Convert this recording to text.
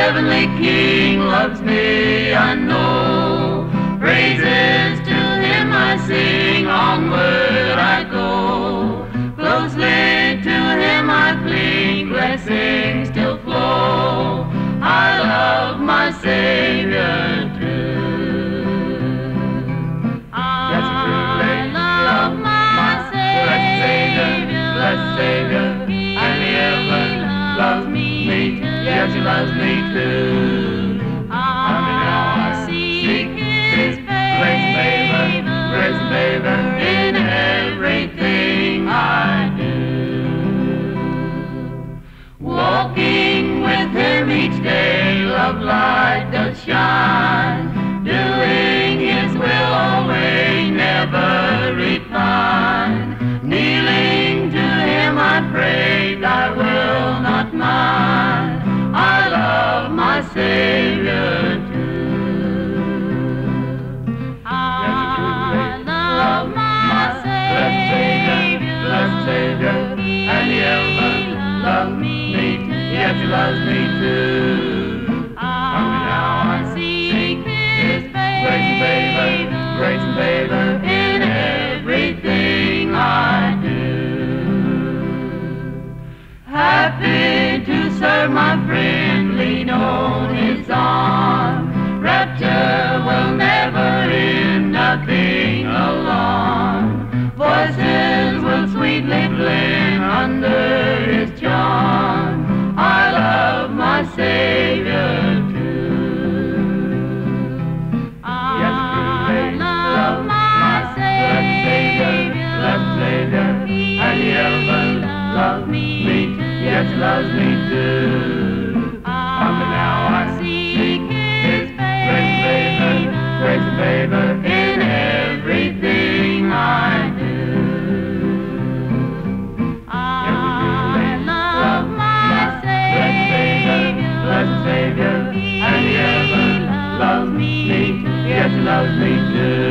heavenly King loves me, I know. Praises to him I sing, onward I go. Closely to him I cling, blessings still flow. I love my Savior true. I love my Savior, blessed Savior, and he ever loves me. Yes, he loves me too. I seek his grace and favor in everything I do. Walking with him each day, love light does shine. Doing his will always, never repine. Kneeling to him I pray, thy will not mine. I love my Savior true. I love my Savior, blessed Savior, and he ever loves me. Yes, he loves me too. Now I seek his grace and favor in everything I do. Happy to serve my friend, lean on his arm. Rapture will never end, nothing alarm. Voices will sweetly blend under his charm. I love my Savior true. I love my Savior, blessed Savior, and he ever loves me. Yes, he loves me too. Now I seek his grace and favor in everything I do. I love my Savior, blessed Savior, and he ever loves me. Yes, he loves me too.